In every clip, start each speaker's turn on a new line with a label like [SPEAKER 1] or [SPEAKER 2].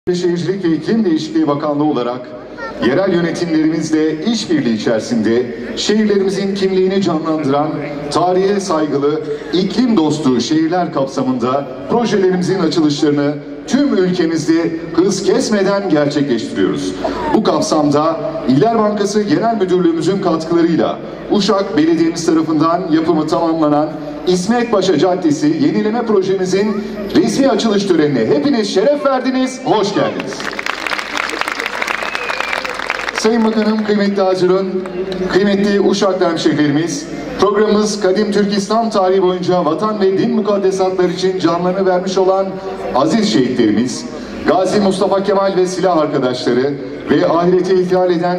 [SPEAKER 1] Şehircilik ve İklim Değişikliği Bakanlığı olarak yerel yönetimlerimizle işbirliği içerisinde şehirlerimizin kimliğini canlandıran tarihe saygılı, iklim dostu şehirler kapsamında projelerimizin açılışlarını tüm ülkemizde hız kesmeden gerçekleştiriyoruz. Bu kapsamda İller Bankası Genel Müdürlüğümüzün katkılarıyla Uşak Belediye'miz tarafından yapımı tamamlanan İsmet Paşa Caddesi yenileme projemizin resmi açılış törenine hepiniz şeref verdiniz, hoş geldiniz. Sayın Bakanım, kıymetli Hazirun, kıymetli Uşaklı hemşehrilerimiz, programımız kadim Türk İslam tarihi boyunca vatan ve din mukaddesatları için canlarını vermiş olan aziz şehitlerimiz, Gazi Mustafa Kemal ve silah arkadaşları ve ahirete ihlal eden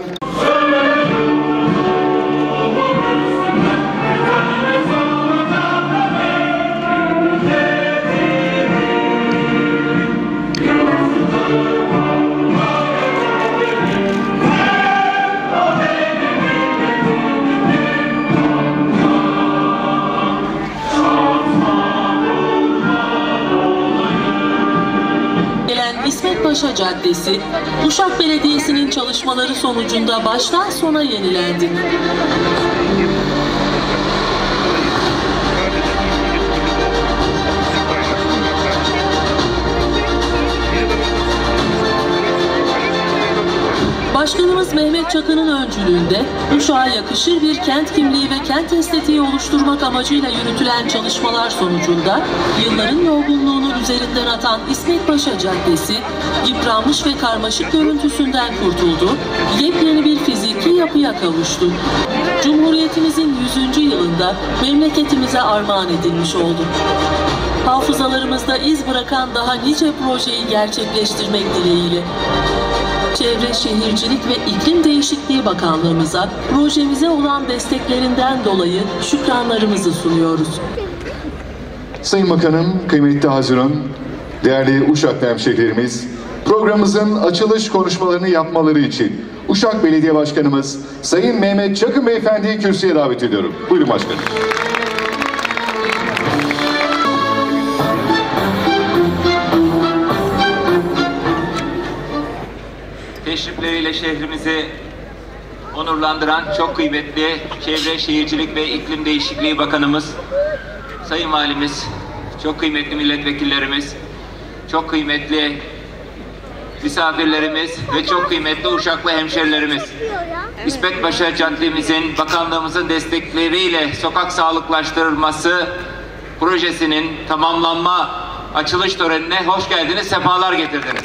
[SPEAKER 2] İsmet Paşa Caddesi, Uşak Belediyesi'nin çalışmaları sonucunda baştan sona yenilendi. Başkanımız Mehmet Çakı'nın öncülüğünde Uşak'a yakışır bir kent kimliği ve kent estetiği oluşturmak amacıyla yürütülen çalışmalar sonucunda yılların yorgunluğunu üzerinden atan İsmet Paşa Caddesi, yıpranmış ve karmaşık görüntüsünden kurtuldu, yepyeni bir fiziki yapıya kavuştu. Cumhuriyetimizin 100. yılında memleketimize armağan edilmiş oldu. Hafızalarımızda iz bırakan daha nice projeyi gerçekleştirmek dileğiyle Çevre, Şehircilik ve İklim Değişikliği Bakanlığımıza projemize olan desteklerinden dolayı şükranlarımızı sunuyoruz.
[SPEAKER 1] Sayın Bakanım, kıymetli Hazirun, değerli Uşaklı hemşehrilerimiz, programımızın açılış konuşmalarını yapmaları için Uşak Belediye Başkanımız Sayın Mehmet Çakı Beyefendi'yi kürsüye davet ediyorum. Buyurun başkanım.
[SPEAKER 3] Teşrifleriyle şehrimizi onurlandıran çok kıymetli Çevre, Şehircilik ve İklim Değişikliği Bakanımız, Sayın Valimiz, çok kıymetli milletvekillerimiz, çok kıymetli misafirlerimiz ve çok kıymetli Uşaklı hemşerilerimiz. İsmet Paşa Caddemizin bakanlığımızın destekleriyle sokak sağlıklaştırılması projesinin tamamlanma açılış törenine hoş geldiniz, sefalar getirdiniz.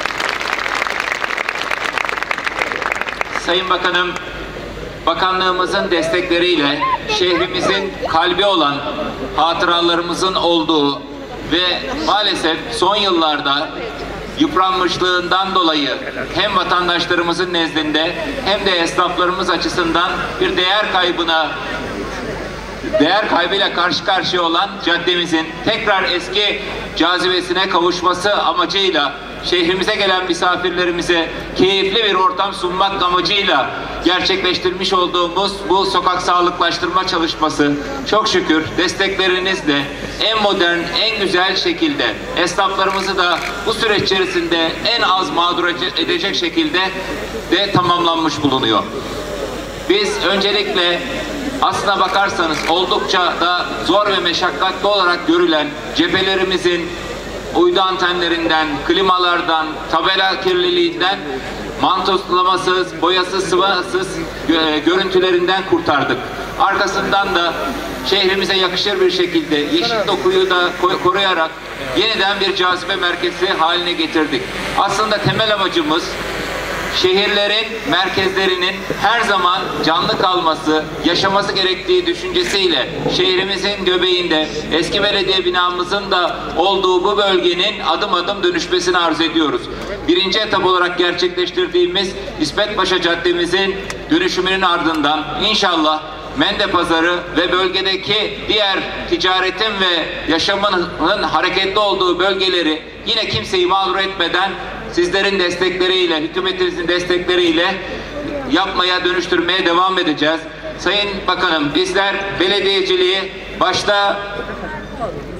[SPEAKER 3] Sayın Bakanım, bakanlığımızın destekleriyle şehrimizin kalbi olan, hatıralarımızın olduğu ve maalesef son yıllarda yıpranmışlığından dolayı hem vatandaşlarımızın nezdinde hem de esnaflarımız açısından bir değer kaybıyla karşı karşıya olan caddemizin tekrar eski cazibesine kavuşması amacıyla şehrimize gelen misafirlerimize keyifli bir ortam sunmak amacıyla gerçekleştirmiş olduğumuz bu sokak sağlıklaştırma çalışması çok şükür desteklerinizle en modern, en güzel şekilde esnaflarımızı da bu süreç içerisinde en az mağdur edecek şekilde de tamamlanmış bulunuyor. Biz öncelikle aslına bakarsanız oldukça da zor ve meşakkatli olarak görülen cephelerimizin uydu antenlerinden, klimalardan, tabela kirliliğinden, mantolamasız, boyasız, sıvasız görüntülerinden kurtardık. Arkasından da şehrimize yakışır bir şekilde yeşil dokuyu da koruyarak yeniden bir cazibe merkezi haline getirdik. Aslında temel amacımız şehirlerin merkezlerinin her zaman canlı kalması, yaşaması gerektiği düşüncesiyle şehrimizin göbeğinde eski belediye binamızın da olduğu bu bölgenin adım adım dönüşmesini arzu ediyoruz. Birinci etap olarak gerçekleştirdiğimiz İsmet Paşa Caddemizin dönüşümünün ardından inşallah Mende Pazarı ve bölgedeki diğer ticaretin ve yaşamının hareketli olduğu bölgeleri yine kimseyi mağdur etmeden sizlerin destekleriyle, hükümetimizin destekleriyle yapmaya, dönüştürmeye devam edeceğiz. Sayın Bakanım, bizler belediyeciliği başta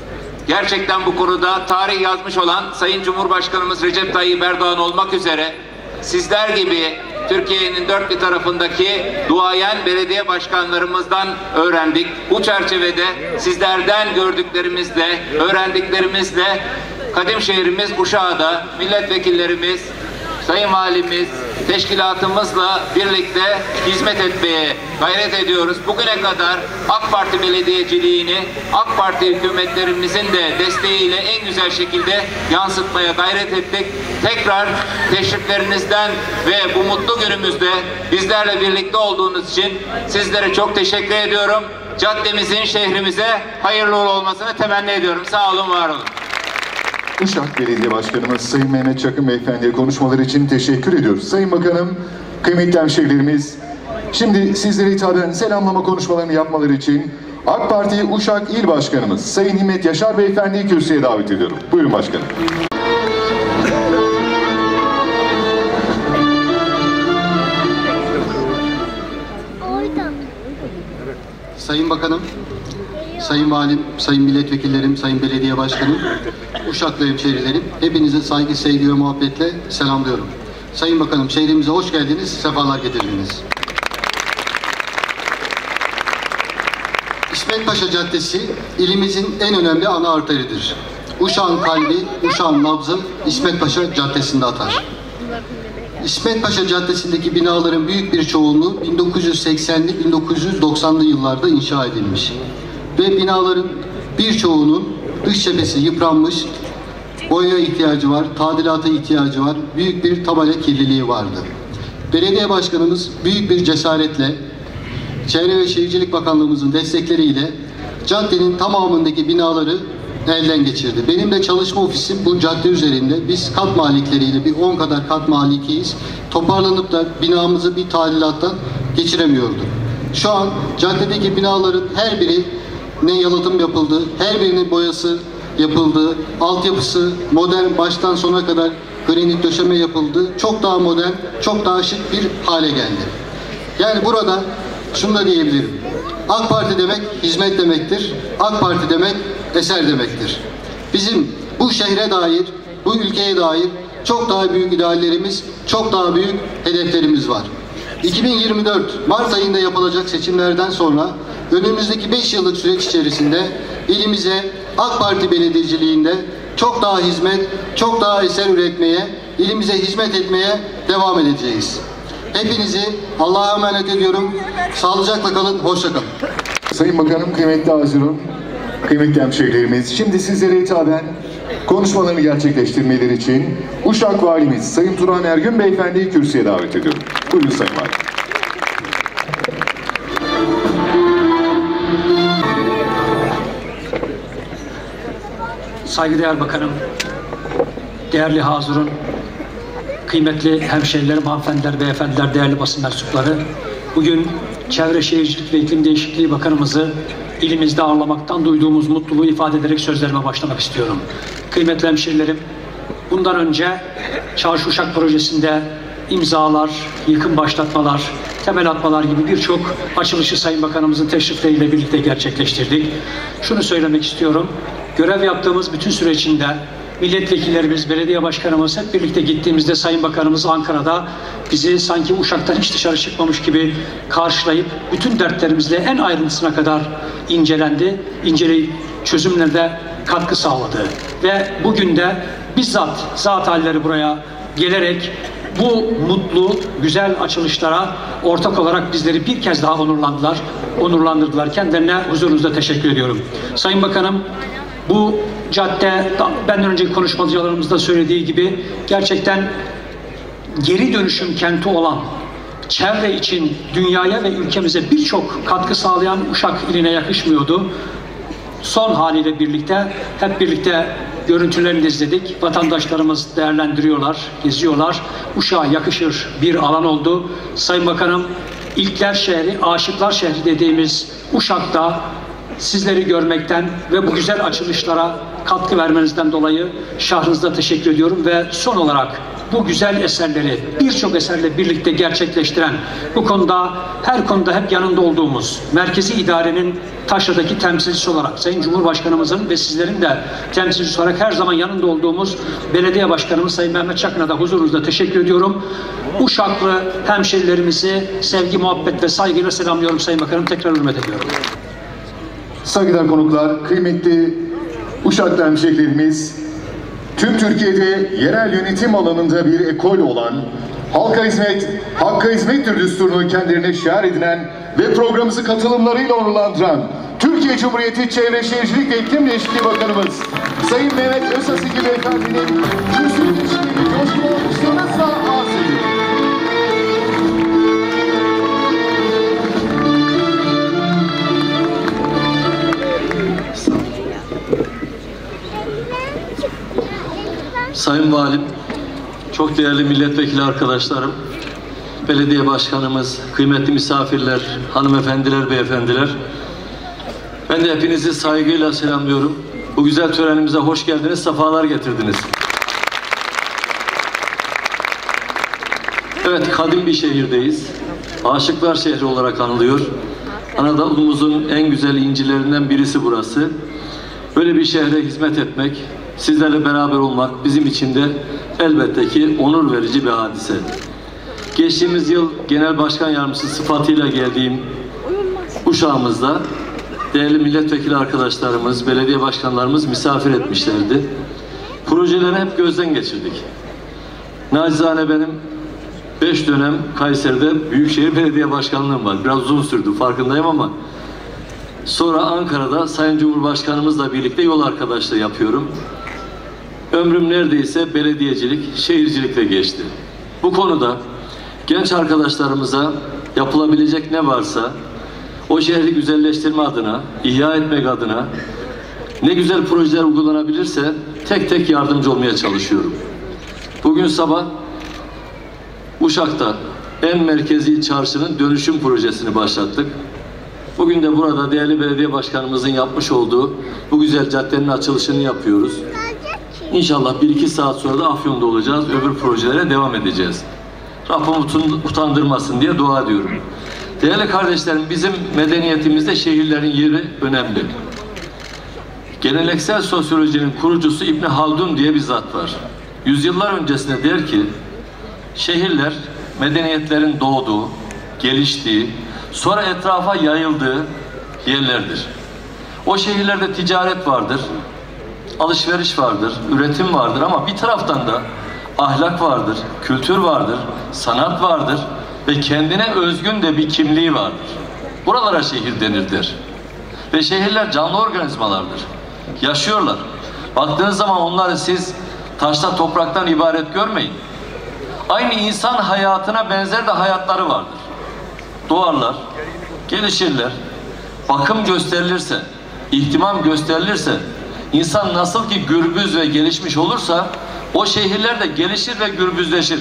[SPEAKER 3] gerçekten bu konuda tarih yazmış olan Sayın Cumhurbaşkanımız Recep Tayyip Erdoğan olmak üzere sizler gibi Türkiye'nin dört bir tarafındaki duayen belediye başkanlarımızdan öğrendik. Bu çerçevede sizlerden gördüklerimizle, öğrendiklerimizle kadim şehrimiz Uşak'ta milletvekillerimiz, Sayın Valimiz, teşkilatımızla birlikte hizmet etmeye gayret ediyoruz. Bugüne kadar AK Parti belediyeciliğini AK Parti hükümetlerimizin de desteğiyle en güzel şekilde yansıtmaya gayret ettik. Tekrar teşriflerinizden ve bu mutlu günümüzde bizlerle birlikte olduğunuz için sizlere çok teşekkür ediyorum. Caddemizin şehrimize hayırlı olmasını temenni ediyorum. Sağ olun, var olun.
[SPEAKER 1] Uşak Belediye Başkanımız Sayın Mehmet Çakın Beyefendi'ye konuşmaları için teşekkür ediyoruz. Sayın Bakanım, kıymetli hemşehrilerimiz, şimdi sizlere hitaben selamlama konuşmalarını yapmaları için AK Parti Uşak İl Başkanımız Sayın Himmet Yaşar Beyefendi'yi kürsüye davet ediyorum. Buyurun başkanım.
[SPEAKER 4] Sayın Bakanım, Sayın Valim, Sayın Milletvekillerim, Sayın Belediye Başkanım, Uşaklı hemşehrilerim, hepinize saygı, sevgi ve muhabbetle selamlıyorum. Sayın Bakanım, şehrimize hoş geldiniz, sefalar getirdiniz. İsmet Paşa Caddesi, ilimizin en önemli ana arteridir. Uşak'ın kalbi, Uşak'ın nabzı İsmet Paşa Caddesi'nde atar. İsmet Paşa Caddesi'ndeki binaların büyük bir çoğunluğu 1980'li 1990'lı yıllarda inşa edilmiş. Ve binaların birçoğunun dış cephesi yıpranmış, boyaya ihtiyacı var, tadilata ihtiyacı var, büyük bir tabela kirliliği vardı. Belediye Başkanımız büyük bir cesaretle, Çevre ve Şehircilik Bakanlığımızın destekleriyle caddenin tamamındaki binaları elden geçirdi. Benim de çalışma ofisim bu cadde üzerinde. Biz kat malikleriyle bir 10 kadar kat malikiyiz. Toparlanıp da binamızı bir tadilattan geçiremiyorduk. Şu an caddedeki binaların her biri ne yalıtım yapıldı, her birinin boyası yapıldı, altyapısı modern, baştan sona kadar granit döşeme yapıldı. Çok daha modern, çok daha şık bir hale geldi. Yani burada şunu da diyebilirim. AK Parti demek hizmet demektir. AK Parti demek eser demektir. Bizim bu şehre dair, bu ülkeye dair çok daha büyük ideallerimiz, çok daha büyük hedeflerimiz var. 2024 Mart ayında yapılacak seçimlerden sonra önümüzdeki 5 yıllık süreç içerisinde ilimize AK Parti belediyeciliğinde çok daha hizmet, çok daha eser üretmeye, ilimize hizmet etmeye devam edeceğiz. Hepinizi Allah'a emanet ediyorum. Sağlıcakla kalın, hoşça kalın.
[SPEAKER 1] Sayın Bakanım, kıymetli Hazirun, kıymetli hemşehrilerimiz, şimdi sizlere hitaben konuşmalarını gerçekleştirmeleri için Uşak Valimiz Sayın Turan Ergün Beyefendi'yi kürsüye davet ediyorum. Buyurun Sayın Valim.
[SPEAKER 5] Saygıdeğer Bakanım, değerli Hazirun, kıymetli hemşehrilerim, hanımefendiler, beyefendiler, değerli basın mensupları, bugün Çevre Şehircilik ve İklim Değişikliği Bakanımızı ilimizde ağırlamaktan duyduğumuz mutluluğu ifade ederek sözlerime başlamak istiyorum. Kıymetli hemşehrilerim, bundan önce Çarşı Uşak projesinde imzalar, yıkım başlatmalar, temel atmalar gibi birçok açılışı Sayın Bakanımızın teşrifleriyle birlikte gerçekleştirdik. Şunu söylemek istiyorum, görev yaptığımız bütün sürecinde milletvekillerimiz, belediye başkanımız hep birlikte gittiğimizde Sayın Bakanımız Ankara'da bizi sanki Uşak'tan hiç dışarı çıkmamış gibi karşılayıp bütün dertlerimizle en ayrıntısına kadar inceleyip çözümlerde katkı sağladı. Ve bugün de bizzat zat halleri buraya gelerek bu mutlu, güzel açılışlara ortak olarak bizleri bir kez daha onurlandırdılar. Kendilerine huzurunuzda teşekkür ediyorum. Sayın Bakanım, bu cadde, benden önceki konuşmacılarımızda söylediği gibi gerçekten geri dönüşüm kenti olan, çevre için dünyaya ve ülkemize birçok katkı sağlayan Uşak iline yakışmıyordu. Son haliyle birlikte, hep birlikte görüntülerini izledik. Vatandaşlarımız değerlendiriyorlar, geziyorlar. Uşak'a yakışır bir alan oldu. Sayın Bakanım, İlkler şehri, aşıklar şehri dediğimiz Uşak'ta sizleri görmekten ve bu güzel açılışlara katkı vermenizden dolayı şahrınızda teşekkür ediyorum ve son olarak bu güzel eserleri birçok eserle birlikte gerçekleştiren, bu konuda her konuda hep yanında olduğumuz merkezi idarenin Taşra'daki temsilcisi olarak Sayın Cumhurbaşkanımızın ve sizlerin de temsilcisi olarak her zaman yanında olduğumuz belediye başkanımız Sayın Mehmet Çakın'a da huzurunuzda teşekkür ediyorum. Uşaklı hemşerilerimizi sevgi, muhabbet ve saygıyla selamlıyorum Sayın Bakanım. Tekrar hürmet ediyorum.
[SPEAKER 1] Saygıdeğer konuklar, kıymetli Uşaklı hemşehrilerimiz, tüm Türkiye'de yerel yönetim alanında bir ekol olan halka hizmet, hakka hizmettir düsturunu kendilerine şiar edinen ve programımızı katılımlarıyla onurlandıran Türkiye Cumhuriyeti Çevre Şehircilik ve İklim Değişikliği Bakanımız Sayın Mehmet Özasıgil Beyefendi'nin kürsünün içindeki coşkulu alkışlarınızla arz ediyorum.
[SPEAKER 6] Sayın Valim, çok değerli milletvekili arkadaşlarım, belediye başkanımız, kıymetli misafirler, hanımefendiler, beyefendiler, ben de hepinizi saygıyla selamlıyorum. Bu güzel törenimize hoş geldiniz, sefalar getirdiniz. Evet, kadim bir şehirdeyiz. Aşıklar şehri olarak anılıyor. Anadolu'muzun en güzel incilerinden birisi burası. Böyle bir şehre hizmet etmek, sizlerle beraber olmak bizim için de elbette ki onur verici bir hadise. Geçtiğimiz yıl Genel Başkan Yardımcısı sıfatıyla geldiğim Uşağımızda değerli milletvekili arkadaşlarımız, belediye başkanlarımız misafir etmişlerdi. Projeleri hep gözden geçirdik. Nacizane benim 5 dönem Kayseri'de Büyükşehir Belediye Başkanlığım var. Biraz uzun sürdü, farkındayım ama sonra Ankara'da Sayın Cumhurbaşkanımızla birlikte yol arkadaşlığı yapıyorum. Ömrüm neredeyse belediyecilik, şehircilikle geçti. Bu konuda genç arkadaşlarımıza yapılabilecek ne varsa o şehri güzelleştirme adına, ihya etmek adına ne güzel projeler uygulanabilirse tek tek yardımcı olmaya çalışıyorum. Bugün sabah Uşak'ta en merkezi çarşının dönüşüm projesini başlattık. Bugün de burada değerli belediye başkanımızın yapmış olduğu bu güzel caddenin açılışını yapıyoruz. İnşallah 1-2 saat sonra da Afyon'da olacağız. Öbür projelere devam edeceğiz. Rabbim utandırmasın diye dua ediyorum. Değerli kardeşlerim, bizim medeniyetimizde şehirlerin yeri önemli. Geleneksel sosyolojinin kurucusu İbn Haldun diye bir zat var. Yüzyıllar öncesinde der ki, şehirler medeniyetlerin doğduğu, geliştiği, sonra etrafa yayıldığı yerlerdir. O şehirlerde ticaret vardır, alışveriş vardır, üretim vardır ama bir taraftan da ahlak vardır, kültür vardır, sanat vardır ve kendine özgün de bir kimliği vardır. Buralara şehir denirdir. Ve şehirler canlı organizmalardır. Yaşıyorlar. Baktığınız zaman onları siz taşla topraktan ibaret görmeyin. Aynı insan hayatına benzer de hayatları vardır. Doğarlar, gelişirler, bakım gösterilirse, ihtimam gösterilirse, insan nasıl ki gürbüz ve gelişmiş olursa, o şehirler de gelişir ve gürbüzleşir.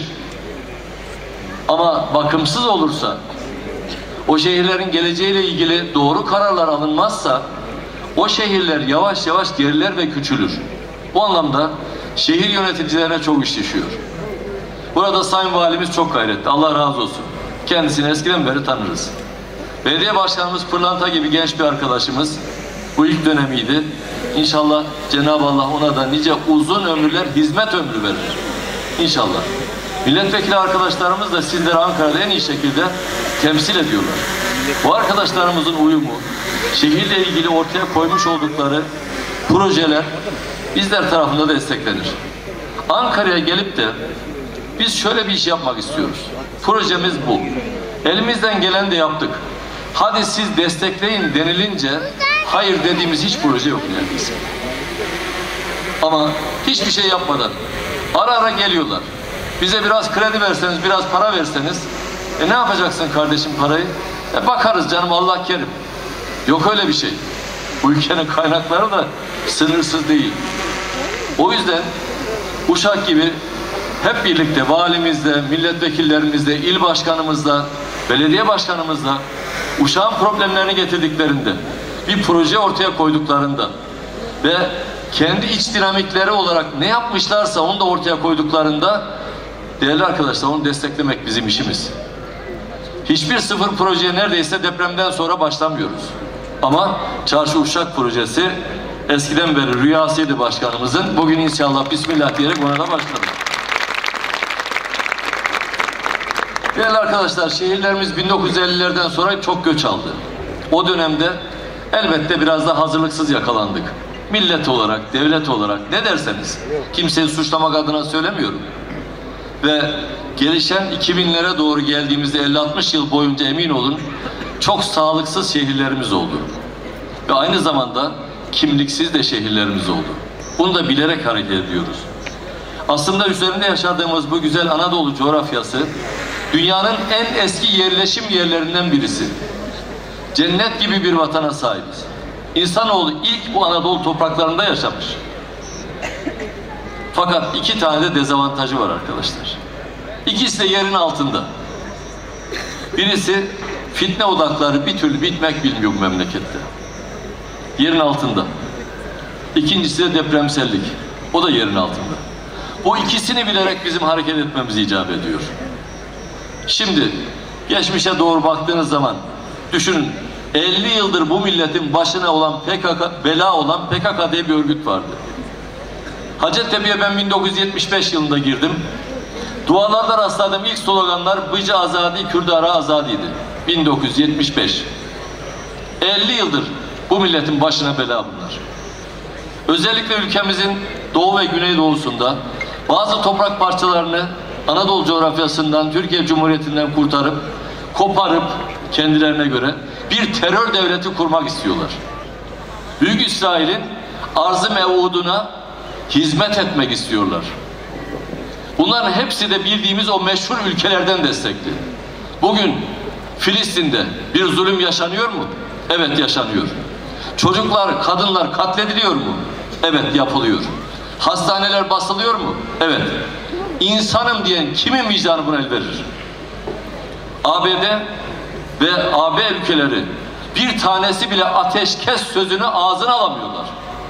[SPEAKER 6] Ama bakımsız olursa, o şehirlerin geleceğiyle ilgili doğru kararlar alınmazsa, o şehirler yavaş yavaş geriler ve küçülür. Bu anlamda şehir yöneticilerine çok iş düşüyor. Burada Sayın Valimiz çok gayretli. Allah razı olsun. Kendisini eskiden beri tanırız. Belediye Başkanımız Pırlanta gibi genç bir arkadaşımız. Bu ilk dönemiydi. İnşallah Cenab-ı Allah ona da nice uzun ömürler, hizmet ömrü verir. İnşallah. Milletvekili arkadaşlarımız da sizleri Ankara'da en iyi şekilde temsil ediyorlar. Bu arkadaşlarımızın uyumu, şehirle ilgili ortaya koymuş oldukları projeler bizler tarafından desteklenir. Ankara'ya gelip de biz şöyle bir iş yapmak istiyoruz. Projemiz bu. Elimizden gelen de yaptık. Hadi siz destekleyin denilince hayır dediğimiz hiç proje yok neredeyse. Ama hiçbir şey yapmadan ara ara geliyorlar. Bize biraz kredi verseniz, biraz para verseniz ne yapacaksın kardeşim parayı? Bakarız canım, Allah kerim. Yok öyle bir şey. Bu ülkenin kaynakları da sınırsız değil. O yüzden Uşak gibi hep birlikte valimizle, milletvekillerimizle, il başkanımızla, belediye başkanımızla Uşak'ın problemlerini getirdiklerinde bir proje ortaya koyduklarında ve kendi iç dinamikleri olarak ne yapmışlarsa onu da ortaya koyduklarında, değerli arkadaşlar, onu desteklemek bizim işimiz. Hiçbir sıfır projeye neredeyse depremden sonra başlamıyoruz. Ama Çarşı Uşak projesi eskiden beri rüyasıydı başkanımızın. Bugün inşallah bismillah diyerek ona da başladık. Değerli arkadaşlar, şehirlerimiz 1950'lerden sonra çok göç aldı. O dönemde elbette biraz da hazırlıksız yakalandık. Millet olarak, devlet olarak, ne derseniz. Kimseyi suçlamak adına söylemiyorum. Ve gelişen 2000'lere doğru geldiğimizde 50-60 yıl boyunca emin olun çok sağlıksız şehirlerimiz oldu. Ve aynı zamanda kimliksiz de şehirlerimiz oldu. Bunu da bilerek hareket ediyoruz. Aslında üzerinde yaşadığımız bu güzel Anadolu coğrafyası dünyanın en eski yerleşim yerlerinden birisi. Cennet gibi bir vatana sahibiz. İnsanoğlu ilk bu Anadolu topraklarında yaşamış. Fakat iki tane de dezavantajı var arkadaşlar. İkisi de yerin altında. Birisi fitne odakları bir türlü bitmek bilmiyor bu memlekette. Yerin altında. İkincisi de depremsellik. O da yerin altında. Bu ikisini bilerek bizim hareket etmemiz icap ediyor. Şimdi geçmişe doğru baktığınız zaman düşünün, 50 yıldır bu milletin başına olan PKK, bela olan PKK diye bir örgüt vardı. Hacettepe'ye ben 1975 yılında girdim. Dualarda rastladığım ilk sloganlar Bıcı Azadi, Kürdara Azadi'ydi. 1975. 50 yıldır bu milletin başına bela bunlar. Özellikle ülkemizin doğu ve güneydoğusunda bazı toprak parçalarını Anadolu coğrafyasından, Türkiye Cumhuriyeti'nden kurtarıp, koparıp kendilerine göre bir terör devleti kurmak istiyorlar. Büyük İsrail'in arz-ı mevuduna hizmet etmek istiyorlar. Bunların hepsi de bildiğimiz o meşhur ülkelerden destekli. Bugün Filistin'de bir zulüm yaşanıyor mu? Evet, yaşanıyor. Çocuklar, kadınlar katlediliyor mu? Evet, yapılıyor. Hastaneler basılıyor mu? Evet. İnsanım diyen kimin vicdanı buna el verir? ABD ve AB ülkeleri bir tanesi bile ateşkes sözünü ağzına alamıyorlar.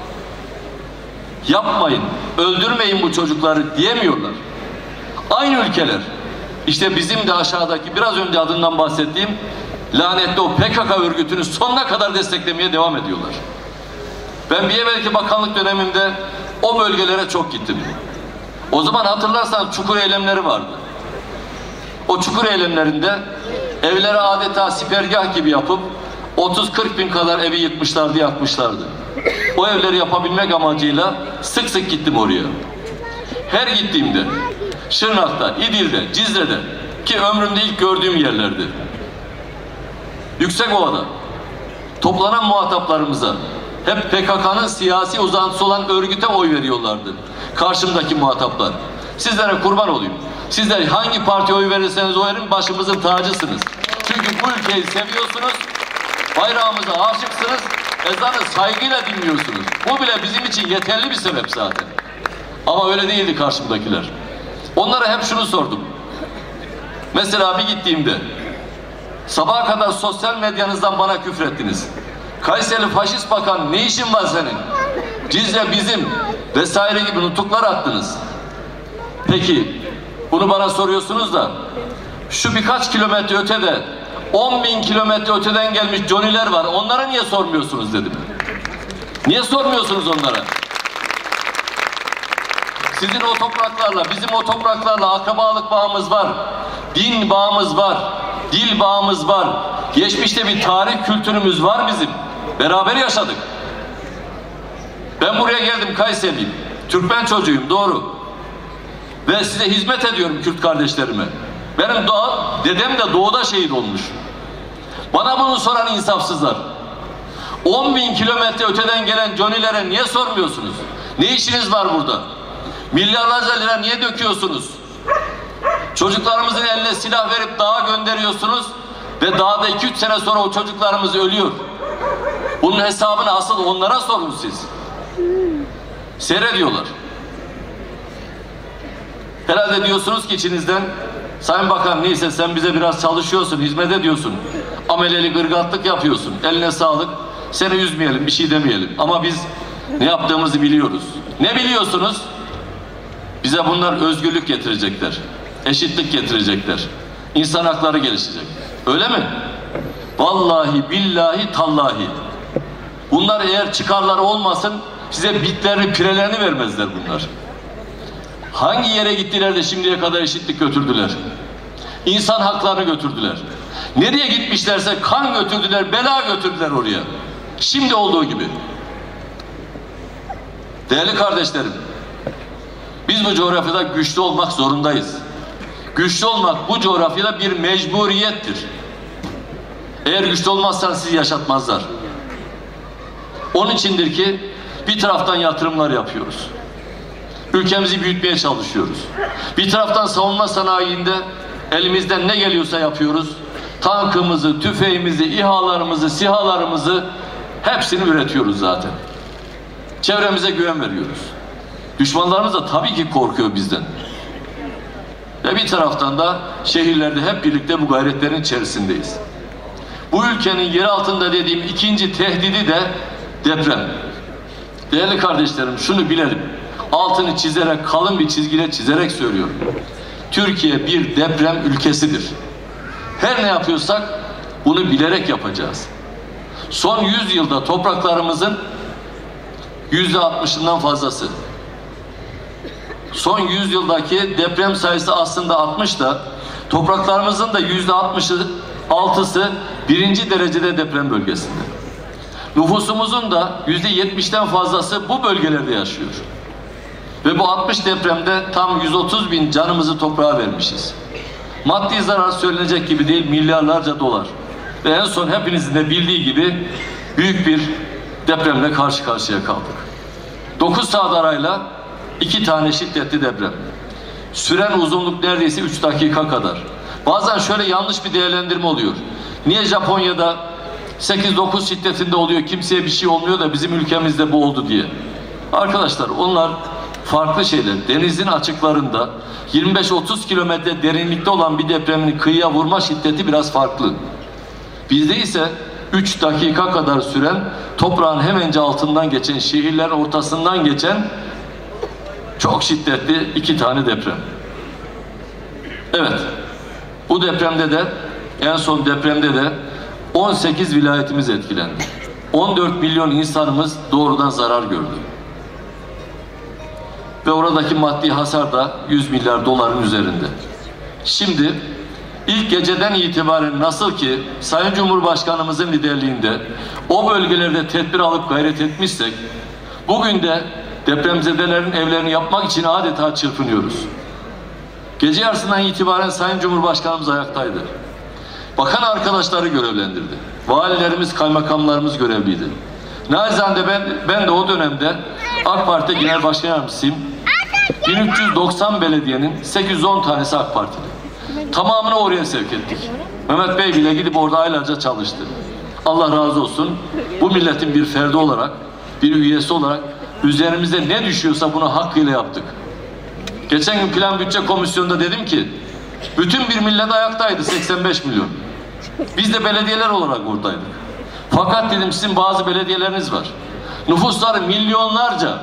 [SPEAKER 6] Yapmayın, öldürmeyin bu çocukları diyemiyorlar. Aynı ülkeler, işte bizim de aşağıdaki biraz önce adından bahsettiğim lanetli o PKK örgütünü sonuna kadar desteklemeye devam ediyorlar. Ben bir evvelki bakanlık dönemimde o bölgelere çok gittim. O zaman hatırlarsan çukur eylemleri vardı. O çukur eylemlerinde evleri adeta sipergah gibi yapıp 30-40 bin kadar evi yıkmışlardı, yakmışlardı. O evleri yapabilmek amacıyla sık sık gittim oraya. Her gittiğimde Şırnak'ta, İdil'de, Cizre'de, ki ömrümde ilk gördüğüm yerlerdi. Yüksekova'da toplanan muhataplarımıza hep PKK'nın siyasi uzantısı olan örgüte oy veriyorlardı. Karşımdaki muhataplar. Sizlere kurban olayım. Sizler hangi partiye oy verirseniz oy verin, başımızın tacısınız. Çünkü bu ülkeyi seviyorsunuz, bayrağımıza aşıksınız, ezanı saygıyla dinliyorsunuz. Bu bile bizim için yeterli bir sebep zaten. Ama öyle değildi karşımdakiler. Onlara hep şunu sordum. Mesela bir gittiğimde sabaha kadar sosyal medyanızdan bana küfrettiniz. Kayseri faşist bakan ne işin var senin? Cizre bizim vesaire gibi nutuklar attınız. Peki bunu bana soruyorsunuz da şu birkaç kilometre ötede 10.000 kilometre öteden gelmiş Johnny'ler var. Onlara niye sormuyorsunuz dedim. Niye sormuyorsunuz onlara? Sizin o topraklarla, bizim o topraklarla akrabalık bağımız var. Din bağımız var. Dil bağımız var. Geçmişte bir tarih kültürümüz var bizim. Beraber yaşadık. Ben buraya geldim, Kayseriyim. Türkmen çocuğuyum, doğru. Ve size hizmet ediyorum Kürt kardeşlerime. Benim dedem de doğuda şehit olmuş. Bana bunu soran insafsızlar. 10.000 kilometre öteden gelen Johnny'lere niye sormuyorsunuz? Ne işiniz var burada? Milyarlarca lira niye döküyorsunuz? Çocuklarımızın eline silah verip dağa gönderiyorsunuz ve dağda 2-3 sene sonra o çocuklarımız ölüyor. Bunun hesabını asıl onlara sorun siz. Seyrediyorlar. Herhalde diyorsunuz ki içinizden, Sayın Bakan neyse sen bize biraz çalışıyorsun, hizmet ediyorsun. Ameleli gırgatlık yapıyorsun. Eline sağlık. Seni üzmeyelim, bir şey demeyelim. Ama biz ne yaptığımızı biliyoruz. Ne biliyorsunuz? Bize bunlar özgürlük getirecekler. Eşitlik getirecekler. İnsan hakları gelişecek. Öyle mi? Vallahi, billahi, tallahi. Bunlar eğer çıkarları olmasın, size bitlerini, pirelerini vermezler bunlar. Hangi yere gittiler de şimdiye kadar eşitlik götürdüler? İnsan haklarını götürdüler. Nereye gitmişlerse kan götürdüler, bela götürdüler oraya. Şimdi olduğu gibi. Değerli kardeşlerim, biz bu coğrafyada güçlü olmak zorundayız. Güçlü olmak bu coğrafyada bir mecburiyettir. Eğer güçlü olmazsanız sizi yaşatmazlar. Onun içindir ki bir taraftan yatırımlar yapıyoruz. Ülkemizi büyütmeye çalışıyoruz. Bir taraftan savunma sanayinde elimizden ne geliyorsa yapıyoruz. Tankımızı, tüfeğimizi, İHA'larımızı, SİHA'larımızı hepsini üretiyoruz zaten. Çevremize güven veriyoruz. Düşmanlarımız da tabii ki korkuyor bizden. Ve bir taraftan da şehirlerde hep birlikte bu gayretlerin içerisindeyiz. Bu ülkenin yer altında dediğim ikinci tehdidi de deprem. Değerli kardeşlerim, şunu bilelim. Altını çizerek, kalın bir çizgiyle çizerek söylüyorum. Türkiye bir deprem ülkesidir. Her ne yapıyorsak bunu bilerek yapacağız. Son 100 yılda topraklarımızın %60'ından fazlası. Son 100 yıldaki deprem sayısı aslında 60 da topraklarımızın da %66'sı birinci derecede deprem bölgesinde. Nüfusumuzun da %70'den fazlası bu bölgelerde yaşıyor. Ve bu 60 depremde tam 130 bin canımızı toprağa vermişiz. Maddi zarar söylenecek gibi değil, milyarlarca dolar. Ve en son hepinizin de bildiği gibi büyük bir depremle karşı karşıya kaldık. 9 saat arayla 2 tane şiddetli deprem. Süren uzunluk neredeyse 3 dakika kadar. Bazen şöyle yanlış bir değerlendirme oluyor. Niye Japonya'da 8-9 şiddetinde oluyor, kimseye bir şey olmuyor da bizim ülkemizde bu oldu diye. Arkadaşlar onlar farklı şeyler. Denizin açıklarında 25-30 kilometre derinlikte olan bir depremin kıyıya vurma şiddeti biraz farklı. Bizde ise 3 dakika kadar süren, toprağın hemen altından geçen, şehirlerin ortasından geçen çok şiddetli 2 tane deprem. Evet, bu depremde de, en son depremde de 18 vilayetimiz etkilendi. 14 milyon insanımız doğrudan zarar gördü. Ve oradaki maddi hasar da 100 milyar doların üzerinde. Şimdi ilk geceden itibaren nasıl ki Sayın Cumhurbaşkanımızın liderliğinde o bölgelerde tedbir alıp gayret etmişsek, bugün de depremzedelerin evlerini yapmak için adeta çırpınıyoruz. Gece yarısından itibaren Sayın Cumhurbaşkanımız ayaktaydı. Bakan arkadaşları görevlendirdi. Valilerimiz, kaymakamlarımız görevliydi. Naçizane ben de o dönemde AK Parti Genel Başkan Yardımcısıyım. 1390 belediyenin 810 tanesi AK Partili. Tamamını oraya sevk ettik. Mehmet Bey bile gidip orada aylarca çalıştı. Allah razı olsun. Bu milletin bir ferdi olarak, bir üyesi olarak üzerimize ne düşüyorsa bunu hakkıyla yaptık. Geçen gün Plan Bütçe Komisyonu'nda dedim ki bütün bir millet ayaktaydı, 85 milyon. Biz de belediyeler olarak oradaydık. Fakat dedim sizin bazı belediyeleriniz var. Nüfusları milyonlarca.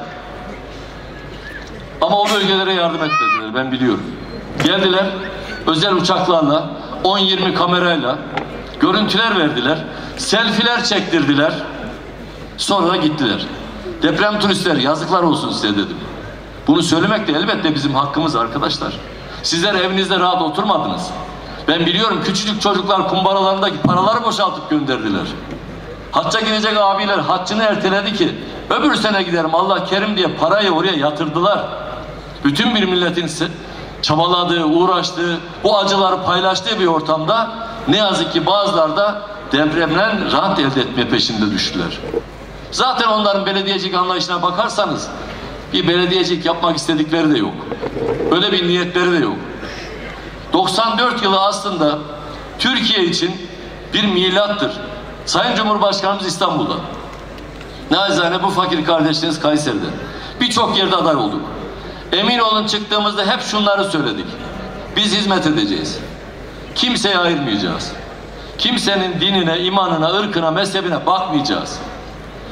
[SPEAKER 6] Ama o bölgelere yardım etmediler, ben biliyorum. Geldiler özel uçaklarla, 10-20 kamerayla görüntüler verdiler, selfiler çektirdiler. Sonra da gittiler. Deprem turistler, yazıklar olsun size dedim. Bunu söylemek de elbette bizim hakkımız arkadaşlar. Sizler evinizde rahat oturmadınız. Ben biliyorum, küçücük çocuklar kumbaralarındaki paraları boşaltıp gönderdiler. Hacca gidecek abiler haccını erteledi ki öbür sene giderim Allah kerim diye parayı oraya yatırdılar. Bütün bir milletin çabaladığı, uğraştığı, bu acıları paylaştığı bir ortamda ne yazık ki bazıları da depremden rant elde etme peşinde düştüler. Zaten onların belediyecilik anlayışına bakarsanız bir belediyecilik yapmak istedikleri de yok. Öyle bir niyetleri de yok. 94 yılı aslında Türkiye için bir milattır. Sayın Cumhurbaşkanımız İstanbul'da. Naçizane bu fakir kardeşleriniz Kayseri'de. Birçok yerde aday olduk. Emin olun çıktığımızda hep şunları söyledik. Biz hizmet edeceğiz. Kimseye ayırmayacağız. Kimsenin dinine, imanına, ırkına, mezhebine bakmayacağız.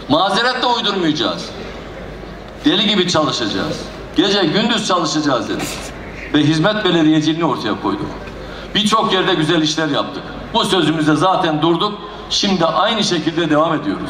[SPEAKER 6] Mazeret de uydurmayacağız. Deli gibi çalışacağız. Gece gündüz çalışacağız dedik. Ve hizmet belediyeciliğini ortaya koyduk. Birçok yerde güzel işler yaptık. Bu sözümüzde zaten durduk. Şimdi aynı şekilde devam ediyoruz.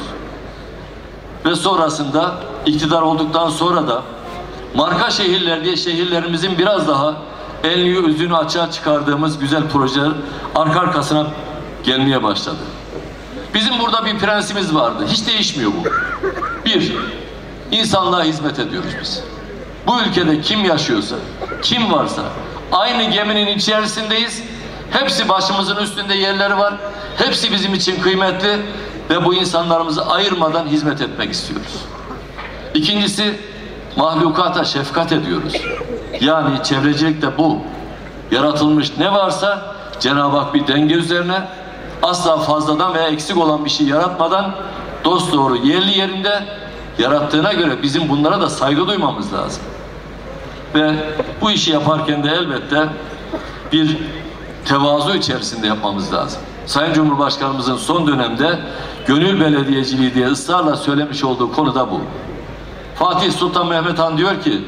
[SPEAKER 6] Ve sonrasında iktidar olduktan sonra da marka şehirler diye şehirlerimizin biraz daha elini yüzünü açığa çıkardığımız güzel projeler arka arkasına gelmeye başladı. Bizim burada bir prensibimiz vardı. Hiç değişmiyor bu. Bir, insanlığa hizmet ediyoruz biz. Bu ülkede kim yaşıyorsa, kim varsa aynı geminin içerisindeyiz. Hepsi başımızın üstünde yerleri var. Hepsi bizim için kıymetli ve bu insanlarımızı ayırmadan hizmet etmek istiyoruz. İkincisi, mahlukata şefkat ediyoruz. Yani çevrecilikte bu. Yaratılmış ne varsa Cenab-ı Hak bir denge üzerine asla fazladan veya eksik olan bir şey yaratmadan dosdoğru yerli yerinde yarattığına göre bizim bunlara da saygı duymamız lazım. Ve bu işi yaparken de elbette bir tevazu içerisinde yapmamız lazım. Sayın Cumhurbaşkanımızın son dönemde gönül belediyeciliği diye ısrarla söylemiş olduğu konu da bu. Fatih Sultan Mehmet Han diyor ki,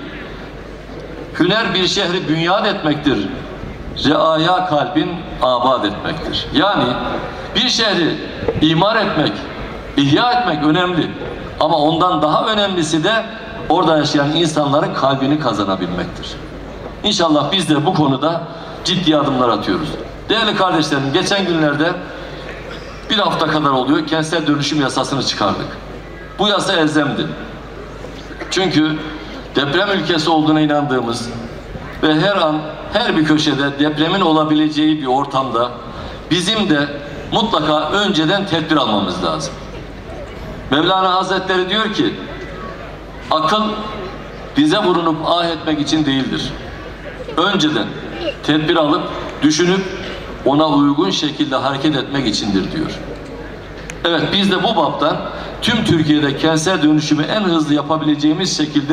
[SPEAKER 6] hüner bir şehri bünyat etmektir, reaya kalbin abad etmektir. Yani bir şehri imar etmek, ihya etmek önemli. Ama ondan daha önemlisi de orada yaşayan insanların kalbini kazanabilmektir. İnşallah biz de bu konuda ciddi adımlar atıyoruz. Değerli kardeşlerim, geçen günlerde bir hafta kadar oluyor kentsel dönüşüm yasasını çıkardık. Bu yasa elzemdi. Çünkü deprem ülkesi olduğuna inandığımız ve her an her bir köşede depremin olabileceği bir ortamda bizim de mutlaka önceden tedbir almamız lazım. Mevlana Hazretleri diyor ki, akıl dize vurunup ah etmek için değildir. Önceden tedbir alıp, düşünüp ona uygun şekilde hareket etmek içindir diyor. Evet, biz de bu baptan tüm Türkiye'de kentsel dönüşümü en hızlı yapabileceğimiz şekilde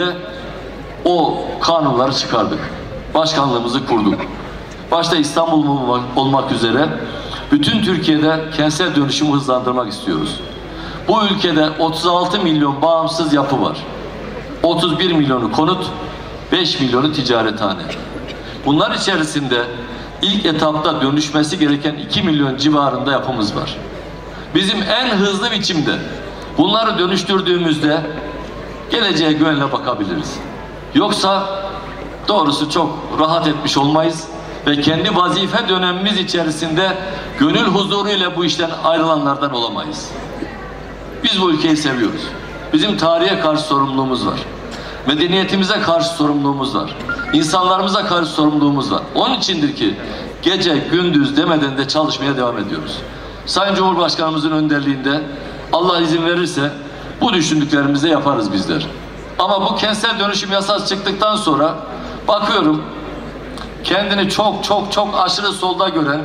[SPEAKER 6] o kanunları çıkardık. Başkanlığımızı kurduk. Başta İstanbul olmak üzere bütün Türkiye'de kentsel dönüşümü hızlandırmak istiyoruz. Bu ülkede 36 milyon bağımsız yapı var. 31 milyonu konut, 5 milyonu ticarethane. Bunlar içerisinde ilk etapta dönüşmesi gereken 2 milyon civarında yapımız var. Bizim en hızlı biçimde bunları dönüştürdüğümüzde geleceğe güvenle bakabiliriz. Yoksa doğrusu çok rahat etmiş olmayız ve kendi vazife dönemimiz içerisinde gönül huzuruyla bu işten ayrılanlardan olamayız. Biz bu ülkeyi seviyoruz. Bizim tarihe karşı sorumluluğumuz var. Medeniyetimize karşı sorumluluğumuz var. İnsanlarımıza karşı sorumluluğumuz var. Onun içindir ki gece gündüz demeden de çalışmaya devam ediyoruz. Sayın Cumhurbaşkanımızın önderliğinde Allah izin verirse bu düşündüklerimizi yaparız bizler. Ama bu kentsel dönüşüm yasası çıktıktan sonra bakıyorum kendini çok aşırı solda gören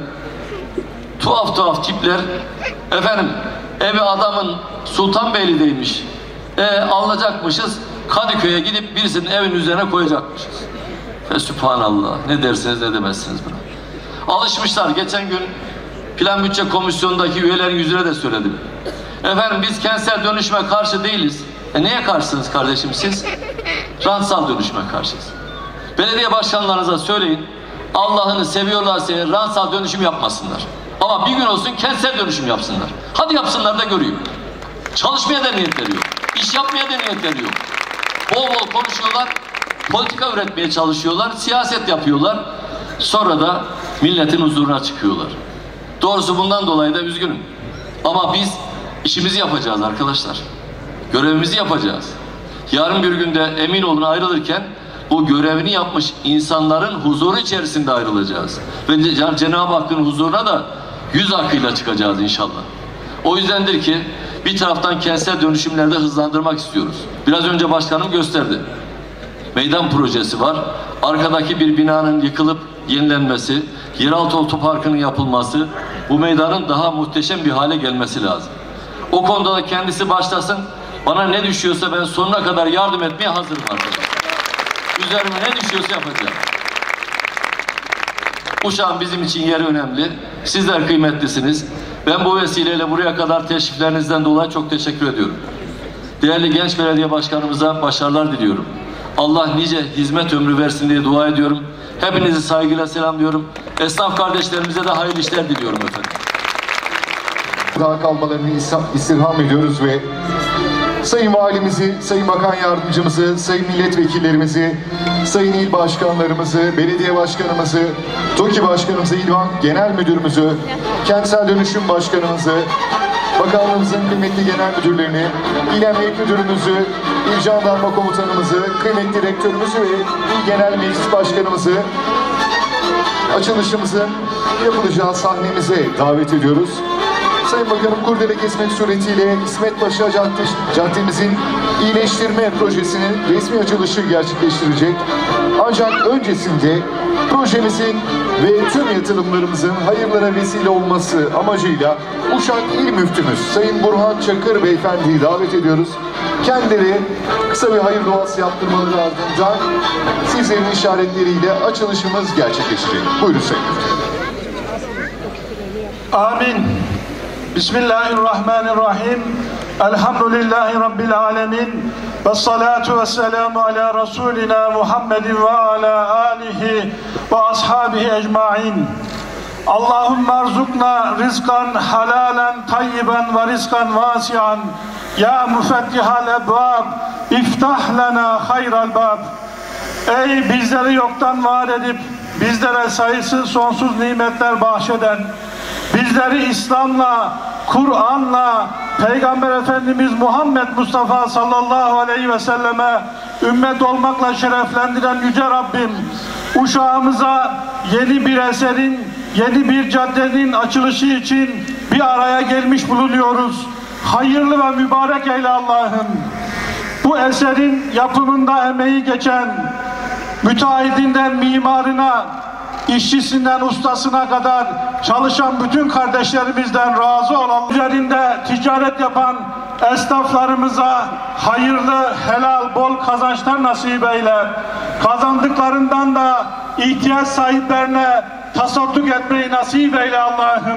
[SPEAKER 6] tuhaf tipler, efendim evi adamın Sultanbeyli'deymiş, alacakmışız, Kadıköy'e gidip birisinin evinin üzerine koyacakmışız. Ve Sübhanallah, ne dersiniz ne demezsiniz buna. Alışmışlar. Geçen gün Plan Bütçe Komisyonu'ndaki üyelerin yüzüne de söyledim. Efendim biz kentsel dönüşüme karşı değiliz. Neye karşısınız kardeşim siz? Rantsal dönüşüme karşıyız. Belediye başkanlarınıza söyleyin, Allah'ını seviyorlarsa rantsal dönüşüm yapmasınlar. Ama bir gün olsun kentsel dönüşüm yapsınlar. Hadi yapsınlar da göreyim. Çalışmaya da niyetleri yok. İş yapmaya da niyetleri yok. Bol bol konuşuyorlar, politika üretmeye çalışıyorlar, siyaset yapıyorlar. Sonra da milletin huzuruna çıkıyorlar. Doğrusu bundan dolayı da üzgünüm. Ama biz işimizi yapacağız arkadaşlar. Görevimizi yapacağız. Yarın bir günde emin olun ayrılırken bu görevini yapmış insanların huzuru içerisinde ayrılacağız. Ve Cenab-ı Hakk'ın huzuruna da yüz akıyla çıkacağız inşallah. O yüzdendir ki bir taraftan kentsel dönüşümlerde hızlandırmak istiyoruz. Biraz önce başkanım gösterdi. Meydan projesi var. Arkadaki bir binanın yıkılıp yenilenmesi, yeraltı otoparkının yapılması, bu meydanın daha muhteşem bir hale gelmesi lazım. O konuda da kendisi başlasın. Bana ne düşüyorsa ben sonuna kadar yardım etmeye hazırım arkadaşlar. Üzerime ne düşüyorsa yapacağım. Uşak'ın bizim için yeri önemli. Sizler kıymetlisiniz. Ben bu vesileyle buraya kadar teşriflerinizden dolayı çok teşekkür ediyorum. Değerli genç belediye başkanımıza başarılar diliyorum. Allah nice hizmet ömrü versin diye dua ediyorum. Hepinizi saygıyla selamlıyorum. Esnaf kardeşlerimize de hayırlı işler diliyorum efendim.
[SPEAKER 1] Daha kalmalarını istirham ediyoruz ve Sayın Valimizi, Sayın Bakan Yardımcımızı, Sayın Milletvekillerimizi, Sayın İl Başkanlarımızı, Belediye Başkanımızı, TOKİ Başkanımızı, İlvan Genel Müdürümüzü, Kentsel Dönüşüm Başkanımızı, Bakanlığımızın kıymetli genel müdürlerini, İl Emniyet Müdürümüzü, İl Jandarma Komutanımızı, kıymetli direktörümüzü ve İl Genel Meclis Başkanımızı açılışımızın yapılacağı sahnemize davet ediyoruz. Sayın Bakanım, kurdele kesmek suretiyle İsmet Paşa Caddemizin iyileştirme projesinin resmi açılışı gerçekleştirecek. Ancak öncesinde projemizin ve tüm yatırımlarımızın hayırlara vesile olması amacıyla Uşak İl Müftümüz Sayın Burhan Çakır Beyefendi'yi davet ediyoruz. Kendileri kısa bir hayır duası yaptırmaları ardından sizlerin işaretleriyle açılışımız gerçekleşecek. Buyurun Sayın Müftüm.
[SPEAKER 7] Amin. Bismillahirrahmanirrahim. Elhamdülillahi Rabbil alemin. Ve salatu ve selamu ala Resulina Muhammedin ve ala alihi ve ashabihi ecmain. Allahümme erzukna rizkan halalen tayyiben ve rizkan vasian. Ya müfettihal ebvab, iftah lana hayral bab. Ey bizleri yoktan var edip bizlere sayısız sonsuz nimetler bahşeden, bizleri İslam'la, Kur'an'la, Peygamber Efendimiz Muhammed Mustafa sallallahu aleyhi ve selleme ümmet olmakla şereflendiren Yüce Rabbim, Uşağımıza yeni bir eserin, yeni bir caddenin açılışı için bir araya gelmiş bulunuyoruz. Hayırlı ve mübarek eyle Allah'ım. Bu eserin yapımında emeği geçen, müteahhidinden mimarına, işçisinden ustasına kadar çalışan bütün kardeşlerimizden razı olan, üzerinde ticaret yapan esnaflarımıza hayırlı, helal, bol kazançlar nasip eyle. Kazandıklarından da ihtiyaç sahiplerine tasadduk etmeyi nasip eyle Allah'ım.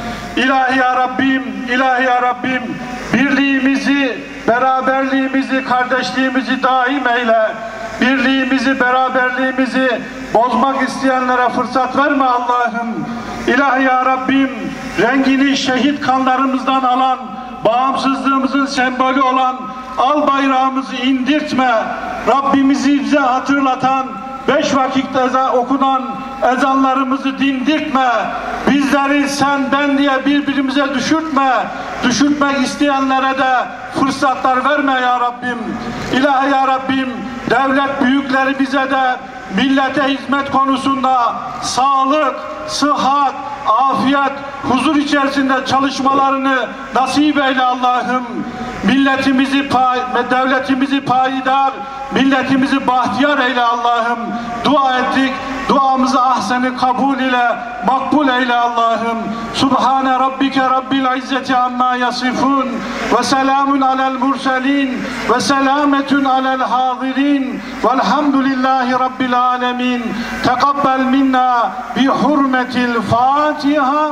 [SPEAKER 7] İlahi ya Rabbim, ilahi ya Rabbim, birliğimizi, beraberliğimizi, kardeşliğimizi daim eyle. Birliğimizi, beraberliğimizi bozmak isteyenlere fırsat verme Allah'ım. İlahi ya Rabbim, rengini şehit kanlarımızdan alan, bağımsızlığımızın sembolü olan al bayrağımızı indirtme. Rabbimizi bize hatırlatan, 5 vakit okunan ezanlarımızı dindirtme. Bizleri sen ben diye birbirimize düşürtme. Düşürtmek isteyenlere de fırsatlar verme ya Rabbim. İlahi ya Rabbim, devlet büyükleri bize de millete hizmet konusunda sağlık, sıhhat, afiyet, huzur içerisinde çalışmalarını nasip eyle Allah'ım. Milletimizi, devletimizi payidar, milletimizi bahtiyar eyle Allah'ım. Dua ettik, duamızı ahsen-i kabul ile, makbul eyle Allah'ım. Subhane rabbike rabbil izzeti amma yasifun ve selamun alel murselin ve selametun alel hadirin velhamdülillahi rabbil alemin. Tekabbel minna bi hurmetil Fatiha.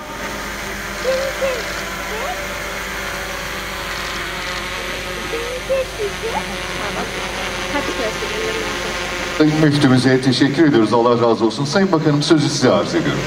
[SPEAKER 1] Sayın Müftümüze teşekkür ediyoruz. Allah razı olsun. Sayın Bakanım, sözü size arz ediyorum.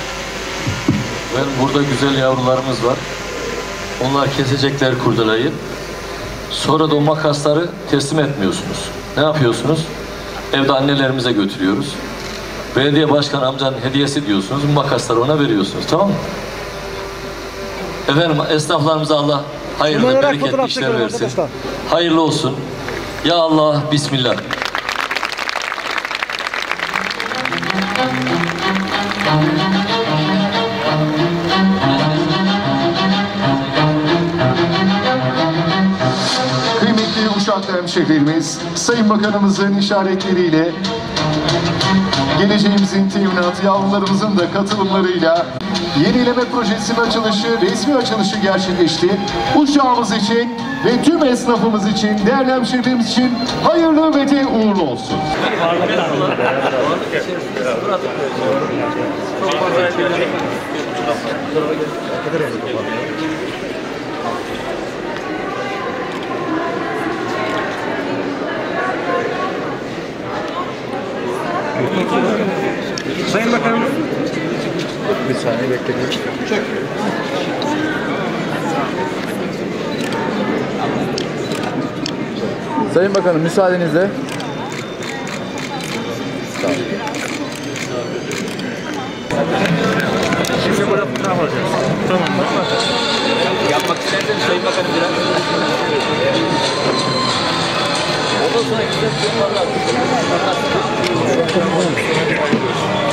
[SPEAKER 6] Burada güzel yavrularımız var. Onlar kesecekler kurdelayı. Sonra da o makasları teslim etmiyorsunuz. Ne yapıyorsunuz? Evde annelerimize götürüyoruz. Belediye başkan amcanın hediyesi diyorsunuz. Bu makasları ona veriyorsunuz. Tamam mı? Efendim, esnaflarımıza Allah hayırlı, bereketli işler versin. Hayırlı olsun. Ya Allah, Bismillah.
[SPEAKER 1] Kıymetli Uşaklı hemşehrilerimiz, Sayın Bakanımızın işaretleriyle geleceğimizin teminatı, yavrularımızın da katılımlarıyla yenileme projesinin açılışı, resmi açılışı gerçekleşti. Uşağımız için ve tüm esnafımız için, değerli hemşehrilerimiz için hayırlı ve de uğurlu olsun.
[SPEAKER 8] Sayın Bakanım. Bir saniye bekleyin. Sayın Bakanım müsaadenizle. Tamam. Şimdi burada fotoğraf alacağız. Tamam.
[SPEAKER 3] Yapmak isterseniz Sayın Bakanım biraz. Ondan sonra güzel bir